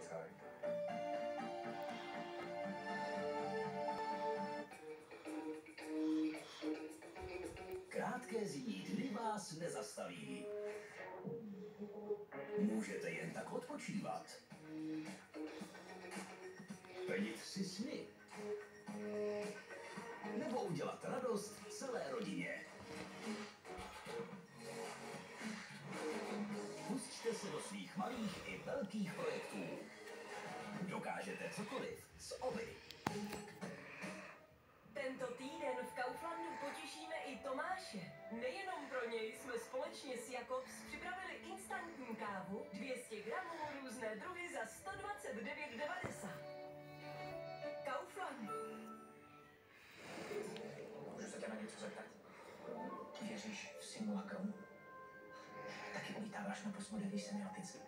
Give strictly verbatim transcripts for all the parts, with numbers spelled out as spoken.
Zeit. Krátké zimní dny vás nezastaví. Můžete jen tak odpočívat. Plnit si sny. Nebo udělat radost celé rodině. Pusťte se do svých malých i velkých projektů. Dokážete cokoliv s Oby. Tento týden v Kauflandu potěšíme i Tomáše. Nejenom pro něj jsme společně s Jakobs připravili instantní kávu dvě stě gramů různé druhy za sto dvacet devět devadesát. Kaufland. Můžu se tě na něco zeptat? Věříš v simulakrum? Taky ulítáváš na postmodový semiotice?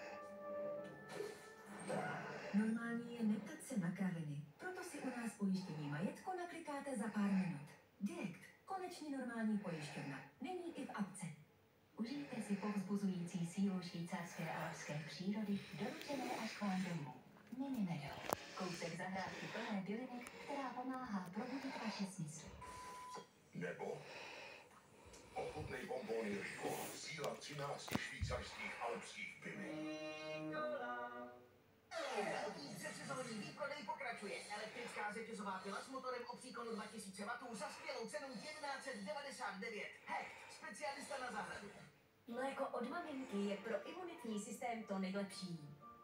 Normální je neptat se na kraviny. Proto si u nás pojištění majetku naklikáte za pár minut. Direkt. Konečně normální pojišťovna. Není i v apce. Užijte si povzbuzující sílu švýcarské a alpské přírody, doručené až k vám domů. Mini Meadow. Kousek zahrádky plné bylinek, která pomáhá probudit vaše smysly. Nebo ochutnej bonbony Rico, síla třinácti švýcarských alpských bylinek. Velký předsezónní výprodej pokračuje. Elektrická řetězová pila s motorem o příkonu dva tisíce wattů za skvělou cenu tisíc devět set devadesát devět. Hecht, specialista na zahradu. Mléko od maminky je pro imunitní systém to nejlepší.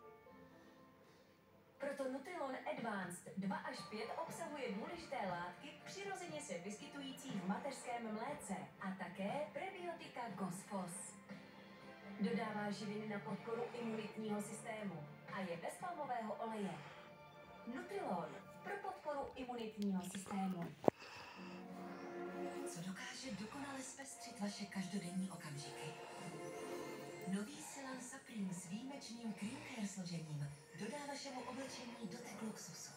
Proto Nutrilon Advanced dva až pět obsahuje důležité látky přirozeně se vyskytující v mateřském mléce a také prebiotika Gosfos. Dodává živiny na podporu imunitního systému a je bez palmového oleje. Nutrilon pro podporu imunitního systému. Co dokáže dokonale zpestřit vaše každodenní okamžiky? Nový Silan Supreme s výjimečným cream care složením dodá vašemu oblečení dotek luxusu.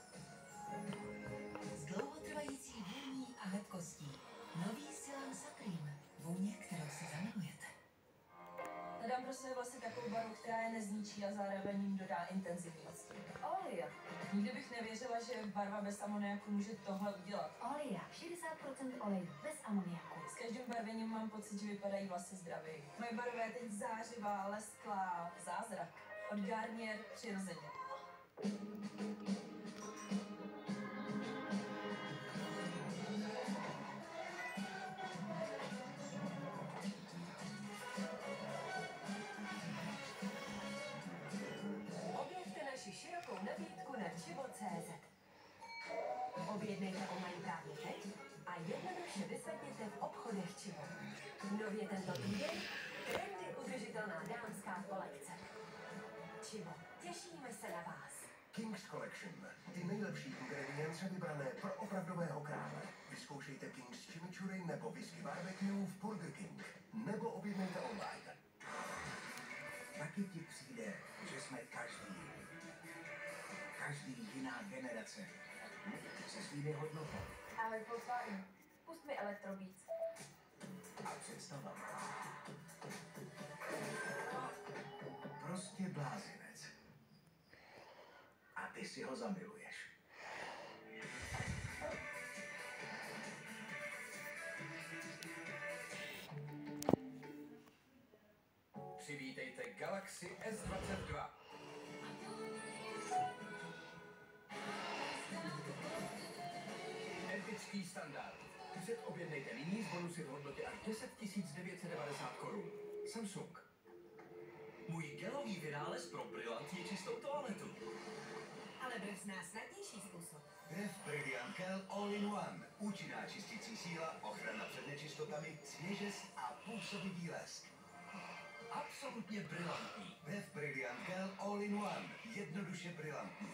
S dlouhotrvající vůní a hebkostí. Nový Silan Supreme. Vůně, kterou si zamilujete. Hledám pro své vlasy takovou barvu, která je nezničí a zároveň jim dodá intenzivní odstín. Olia. Nikdy bych nevěřila, že barva bez amoniaku může tohle udělat. Olia, šedesát procent oleju, bez amoniaku. S každým barvením mám pocit, že vypadají vlasy zdraví. Moje barva je teď zářivá, lesklá, zázrak. Od Garnier přirozeně. Širokou nabídku na čivo tečka cé zet. Objednejte online právě teď a jednoduše vyzvedněte v obchodech Čivo. Nově tento týden trendy udržitelná dámská kolekce. Čivo, těšíme se na vás. King's Collection. Ty nejlepší ingredience vybrané pro opravdového krále. Vyzkoušejte King's Chimichurri nebo whisky barbecue v Burger King. Nebo objednejte online. Taky ti přijde, že jsme každý, každý jiná generace se svými hodnotami. Ahoj, Volkswagen. Pust mi Elektrobeats. A představa. Prostě blázinec. A ty si ho zamiluješ. Přivítejte Galaxy S dvacet dva. Epický standard. Předobjednejte nyní z bonusy v hodnotě až deset tisíc devět set devadesát korun. Samsung. Můj gelový vynález pro brilantní čistou toaletu. Ale Brev zná snadnější způsob. Brev Brilliant Gel All in One. Účinná čistící síla, ochrana před nečistotami, svěžest a působivý lesk. Absolutně brilantní. Brev Brilliant Gel All in One. Jednoduše brilantní.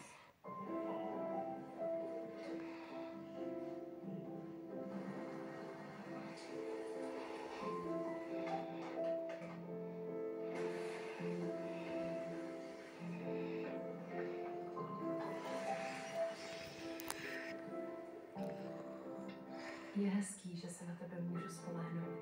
Je hezký, že se na tebe můžu spolehnout.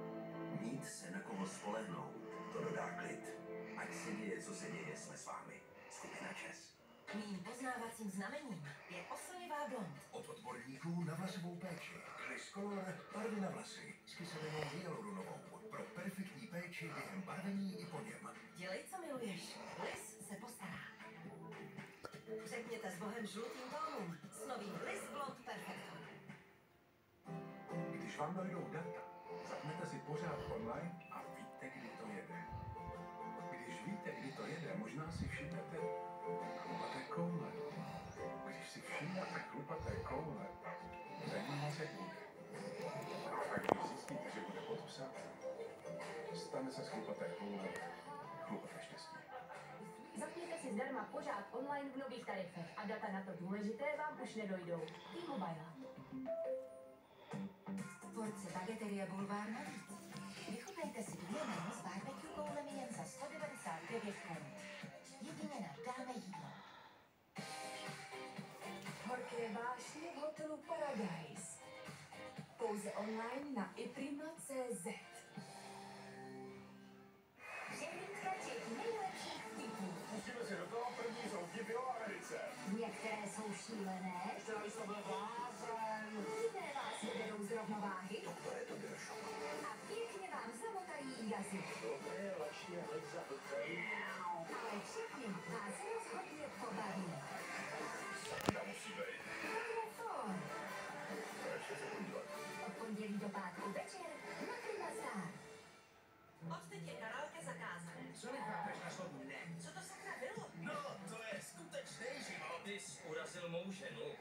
Mít se na koho spolehnout, to dodá klid. Ať se děje, co se děje, jsme s vámi. Skupina Čes. Mým poznávacím znamením je oslnivá blond. Od odborníků na vlasovou péči. Chris Color, barvy na vlasy s kyselinou hyaluronovou. Pro perfektní péči během barvení i po něm. Dělej, co miluješ. Liz se postará. Řekněte s bohem žlutým tónům s novým Liz Blond Perfector. Když vám dojdou data, zapnete si pořád online a víte, kdy to jede. Když víte, kdy to jede, možná si všimnete chlupaté koule. Když si všimnete chlupaté koule, peníze bude. A když zjistíte, že bude podpsat, stane se z chlupaté koule chlupaté štěstí. Zapněte si zdarma pořád online v nových tarifech a data na to důležité vám už nedojdou. T-Mobile. Porce bageterie Bulvár navíc. Vychutnejte si dvě menu s barbecue koulemi jen za sto devadesát devět korun. Jedině na Dáme jídlo. Horké vášně v hotelu Paradise. Pouze online na iprima tečka cé zet. Přehlídka těch nejlepších vtipů. Pustíme si do toho, první jsou vtipy o Americe. Některé jsou šílené, Včera jsem byl blázen. jiné vás vyvedou z rovnováhy Doktore, to byl šok. a pěkně vám zamotají jazyk. Dobré, lačně, hned za Ale všechny vás rozhodně pobaví. Sakra musí být. Telefon. Ještě se podívat. Od pondělí do pátku večer na Prima Star. Odteď je karaoke zakázané. Co nechápeš na slovu ne? Co to sakra bylo? No, to je skutečný život. Ty jsi urazil mou ženu.